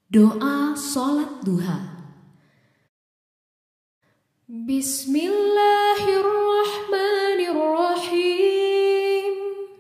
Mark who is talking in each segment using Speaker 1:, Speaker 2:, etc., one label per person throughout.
Speaker 1: Doa sholat duha. Bismillahirrahmanirrahim.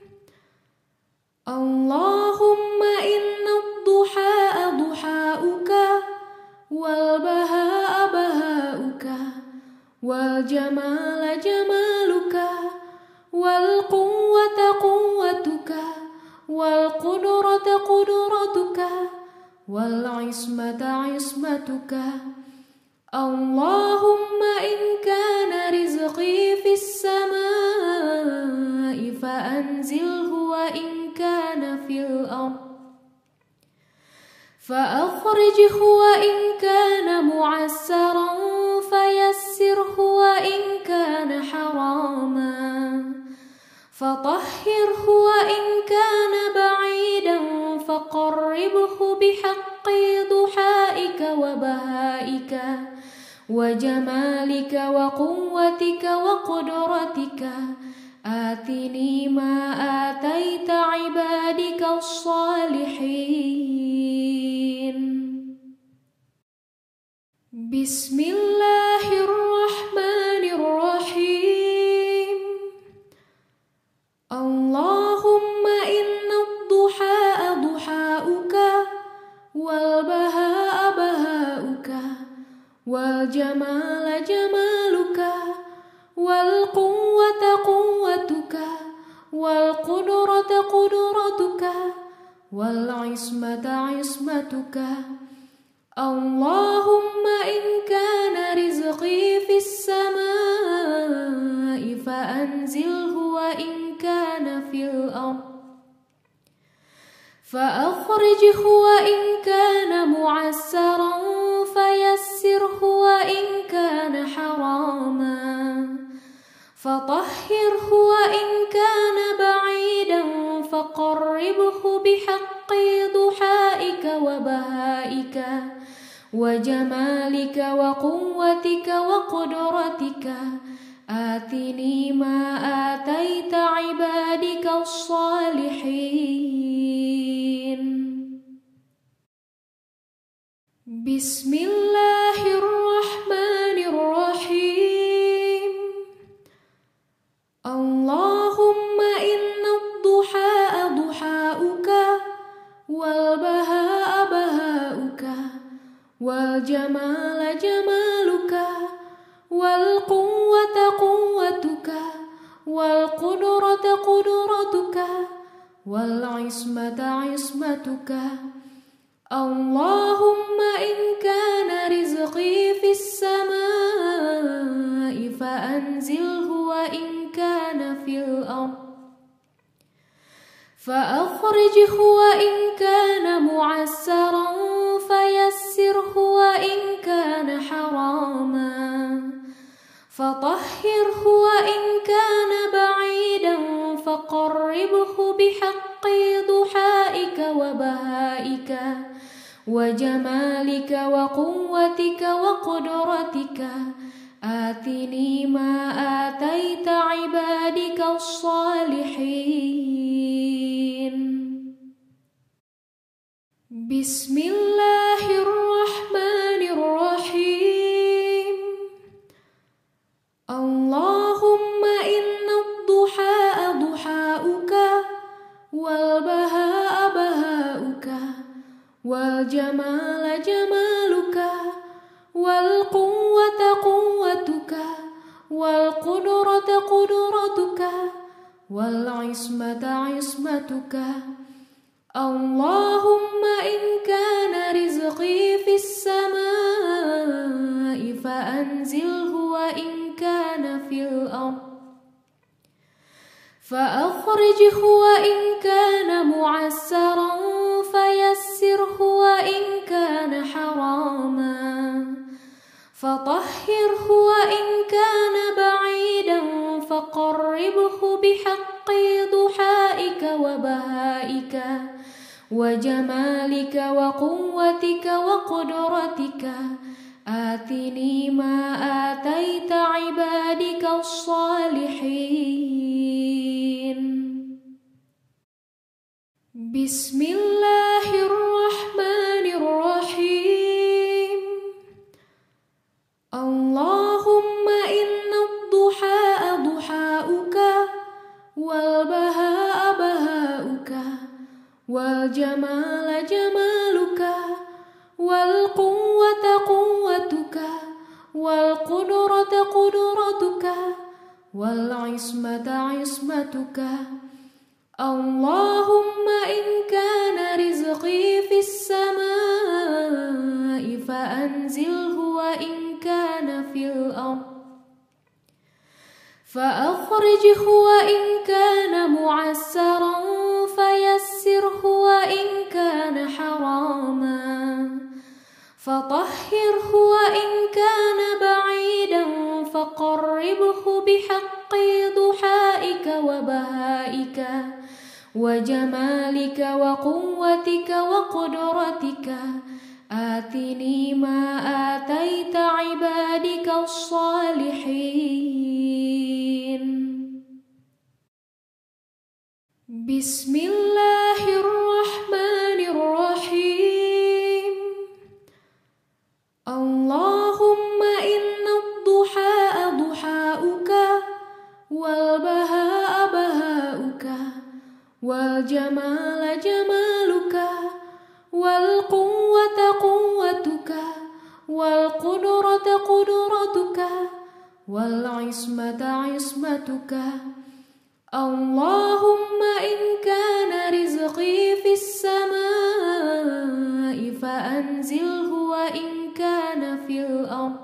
Speaker 1: Allahumma inna ad-duhaa duhaa'uka wal bahaa bahaa'uka wal jamala jamaluka wal quwwata quwwatuka wal qudrata qudratuka wal ismata ismatuka. Allahumma in kana rizqi fis samaa'i fa anzilhu wa in kana fil ard fa akhrijhu wa in kana mu'assaran fayassirhu wa in kana haraman fatahhirhu wa in kana ba'idan faqarribhu bihaqqi duhaika wa bahaika wa jamalika wa quwwatika wa qudratika atini ma ataita ibadika as-salihin. Bismillahirrahmanirrahim. Allahumma inna ad-duhaa duhaa'uka wal bahaa bahaa'uka wal jamala jamaluka wal quwwata quwwatuka wal qudrata qudratuka wal ismata ismatuka. Allahumma in kana rizqi fis samaa'i fa anzilhu wa in kana fil ard fa akhrijhu wa in kana mu'assaran fayassirhu wa in kana haraman fatahhirhu wa in kana ba'idan faqarribhu bihaqqi duhaika wa bahaika wa jamalika wa quwwatika wa qudratika atini ma ataita ibadika as-salihin. Bismillahirrahmanirrahim. Allahumma inna ad-duhaa duhaa'uka wal bahaa bahaa'uka wal jamala jamaluka wal quwwata quwwatuka wal qudrata qudratuka wal ismata ismatuka. Allahumma in kana rizqi fis samaa'i fa anzilhu wa in kana fil ard fa akhrijhu wa in kana mu'assaran fayassirhu wa in kana haraman fatahhirhu wa in kana ba'idan faqarribhu bihaqqi duhaika wa bahaika wa jamalika wa quwwatika wa qudratika atini ma ataita ibadika as-salihin. Bismillahirrahmanirrahim. Allahumma inna ad-duhaa duhaa'uka wal bahaa bahaa'uka wal jamala jamaluka wal quwwata quwwatuka wal qudrata qudratuka wal ismata ismatuka. Allahumma in kana rizqi fis samaa'i fa anzilhu wa in kana fil ard fa akhrijhu wa in kana mu'assaran fayassirhu wa in kana haraman fatahhirhu wa in kana ba'idan faqarribhu bihaqqi duhaika wa bahaika wa jamalika wa quwwatika wa qudratika atini ma ataita ibadika as-salihin. Bismillahirrahmanirrahim. والعصمة عصمتك. اللهم إن كان رزقي في السماء فأنزله، وإن كان في الأرض فأخرجه، وإن كان معسرا فيسره، وإن كان حراما فطهره، وإن كان بعيدا فقربه بحق ضحائك وبهائك وجمالك وقوتك وقدرتك. آتني ما آتيت عبادك الصالحين. بسم الله الرحمن الرحيم. اللهم إن الضحى ضحاؤك، والبهاء بهاؤك، والجمال جمالك، والقوة قوتك، والقدرة قدرتك، والعصمة عصمتك. اللهم إن كان رزقي في السماء فأنزله، وإن كان في الأرض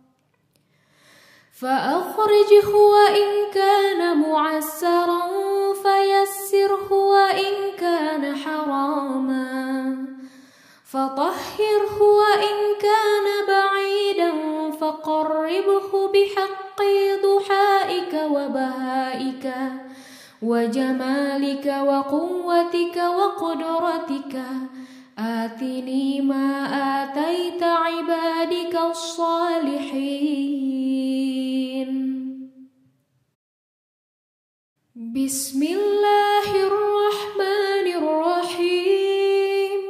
Speaker 1: فأخرجه، وإن كان معسرا فيسره، وإن كان حراما فطهره، وإن كان بعيدا فقربه بحق ضحائك وبهائك وجمالك وقوتك وقدرتك. آتني ما آتيت عبادك الصالحين. بسم الله الرحمن الرحيم.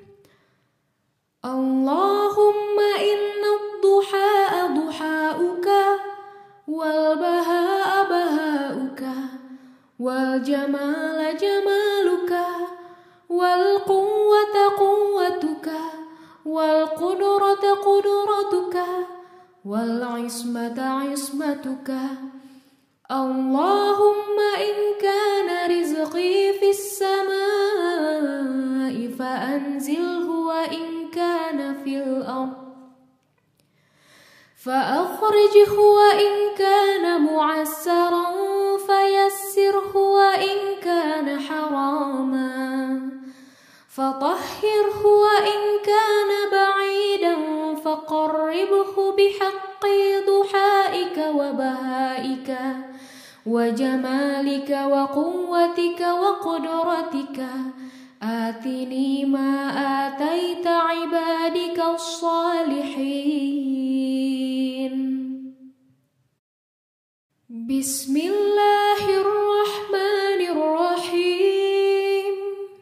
Speaker 1: اللهم إن الضحى ضحاؤك، والبهاء بهاؤك، والجمال جمالك، والقوة قوتك، والقدرة قدرتك، والعصمة عصمتك. اللهم إن كان رزقي في السماء فأنزله، وإن كان في الأرض فأخرجه، وإن كان معسرا فيسره، وإن كان حراما فطهره، وإن كان بعيدا فقربه بحق ضحائك وبهائك وجمالك وقوتك وقدرتك. آتني ما آتيت عبادك الصالحين. بسم الله الرحمن الرحيم.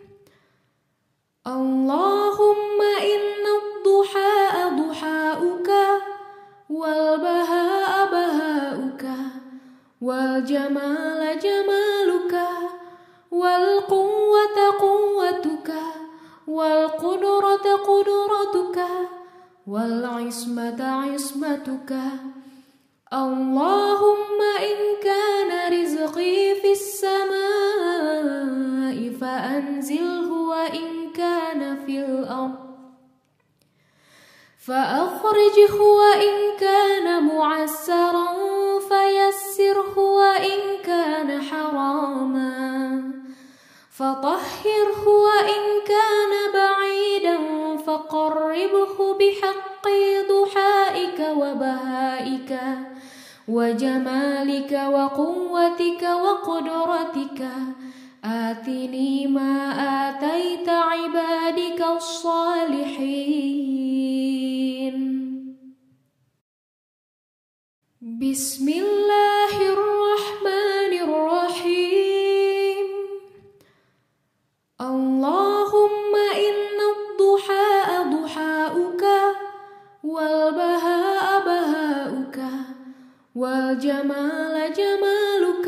Speaker 1: اللهم إن الضحى ضحاؤك، والبهاء بهاؤك، والجمال جمالك، والقوة قوتك، والقدرة قدرتك، والعصمة عصمتك. اللهم إن كان رزقي في السماء فأنزله، وإن كان في الأرض فأخرجه، وإن كان معسرا فيسره، وإن كان حراما فطهره، وإن كان بعيدا فقربه بحق ضحائك وبهائك وجمالك وقوتك وقدرتك. آتني ما آتيت عبادك الصالحين. بسم الله الرحمن الرحيم. اللهم إن الضحى ضحاؤك، والبهاء بهاؤك، والجمال جمالك،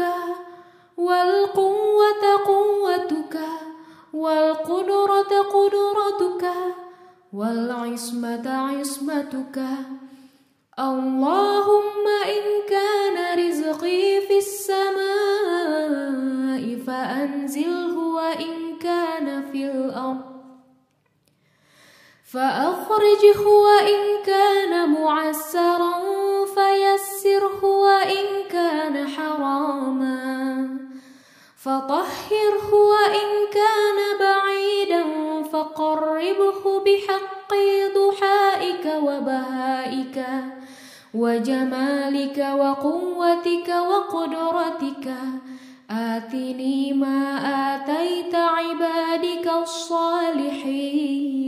Speaker 1: والقوة قوتك، والقدرة قدرتك، والعصمة عصمتك. اللهم إن كان رزقي في السماء فأنزله، وإن كان في الأرض فأخرجه، وإن كان معسرا فيسره، وإن كان حراما فطهره، وإن كان بعيدا فقربه بحق ضحائك وبهائك وجمالك وقوتك وقدرتك. آتني ما آتيت عبادك الصالحين.